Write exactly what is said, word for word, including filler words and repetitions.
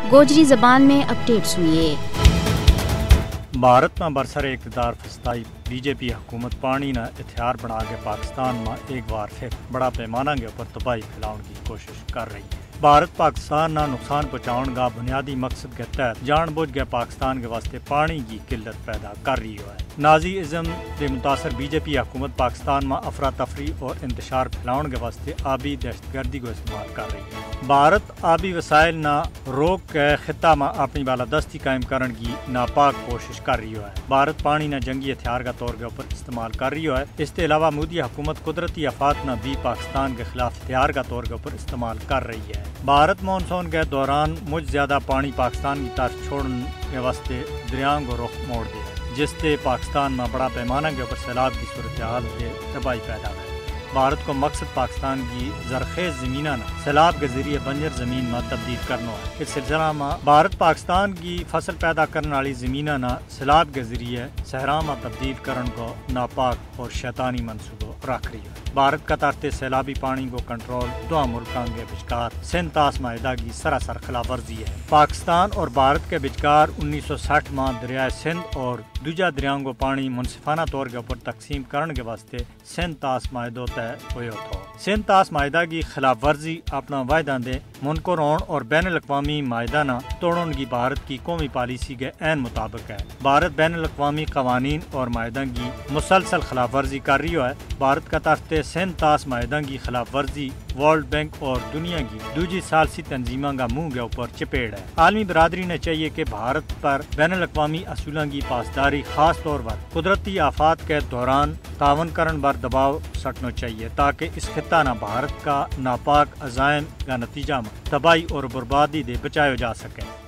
गोजरी जबान में अपडेट सुनिए। भारत में बरसर इक़्तिदार फस्ताई बीजेपी हुकूमत पानी न हथियार बना के पाकिस्तान में एक बार फिर बड़ा पैमाना के ऊपर तबाही फैलाने की कोशिश कर रही है। भारत पाकिस्तान ना नुकसान पहुँचाने का बुनियादी मकसद के तहत जानबूझ के पाकिस्तान के वास्ते पानी की किल्लत पैदा कर रही है। नाजी इज़म से मुतासर बीजेपी हुकूमत पाकिस्तान में अफरा तफरी और इंतशार फैलाने के वास्ते आबी दहशतगर्दी को इस्तेमाल कर रही है। भारत आबी वसाइल ना रोक के खिता में अपनी बालादस्ती कायम करने की नापाक कोशिश कर रही है। भारत पानी ना जंगी हथियार का तौर के ऊपर इस्तेमाल कर रही है। इसके अलावा मोदी हुकूमत कुदरती आफात ना भी पाकिस्तान के खिलाफ हथियार का तौर के ऊपर इस्तेमाल कर रही है। भारत मानसून के दौरान मुझ ज्यादा पानी पाकिस्तान की तरफ छोड़ने के वास्ते दरियाओं को रुख मोड़ दिया, जिससे पाकिस्तान में बड़ा पैमाना के ऊपर सैलाब की सूरत हाल से तबाही पैदा हुई। भारत को मकसद पाकिस्तान की जरखेज ज़मीन ना सैलाब के जरिए बंजर ज़मीन में तब्दील करना है। इस सिलसिला में भारत पाकिस्तान की फसल पैदा करने वाली ज़मीन ना सैलाब के जरिए सहरा में तब्दील करने को नापाक और शैतानी मनसूबों रख रही है। भारत का तरते सैलाबी पानी को कंट्रोल दो मुल्कों के विचकार सेंतास माहिदा की सरासर खिलाफ वर्जी है। पाकिस्तान और भारत के विचकार उन्नीस सौ साठ में दरिया सिंध और दूजा दरियाओं को पानी मुनसिफाना तौर के ऊपर तकसीम करने के वास्ते सेंतास माहिदों तय हुए था। सेंतास माहिदा की खिलाफ वर्जी अपना वायदा दे मुनकरों और बैन अवी माहिदा ना तोड़ने की भारत की कौमी पॉलिसी के ऐन मुताबिक है। भारत बैन अवी कवानीन और माहिदा की मुसलसल खिलाफ वर्जी कर रही है। भारत का तरते सेंतास माहिदा की खिलाफ वर्जी वर्ल्ड बैंक और दुनिया की दूसरी सालसी तंजीमा का मुंह के ऊपर चपेट है। आलमी बरादरी ने चाहिए कि भारत पर बैन अवी असूलों की पासदारी खास तौर पर कुदरती आफात के दौरान तावन करन पर दबाव सटना चाहिए, ताकि इस खिता ना भारत का नापाक अजायम का नतीजा में तबाही और बर्बादी दे बचाया जा सके।